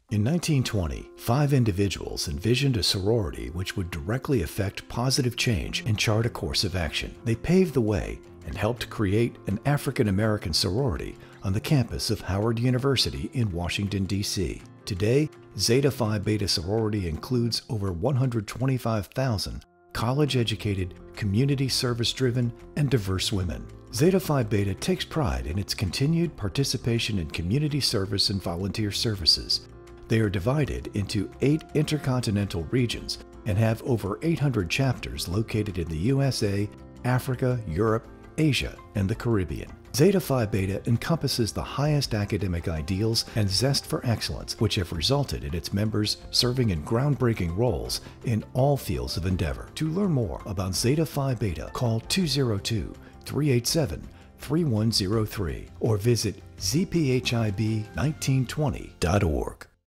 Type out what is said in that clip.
In 1920, 5 individuals envisioned a sorority which would directly affect positive change and chart a course of action. They paved the way and helped create an African American sorority on the campus of Howard University in Washington, D.C. Today, Zeta Phi Beta sorority includes over 125,000 college-educated, community service-driven, and diverse women. Zeta Phi Beta takes pride in its continued participation in community service and volunteer services. They are divided into 8 intercontinental regions and have over 800 chapters located in the USA, Africa, Europe, Asia, and the Caribbean. Zeta Phi Beta encompasses the highest academic ideals and zest for excellence, which have resulted in its members serving in groundbreaking roles in all fields of endeavor. To learn more about Zeta Phi Beta, call 202-387-3103 or visit zphib1920.org.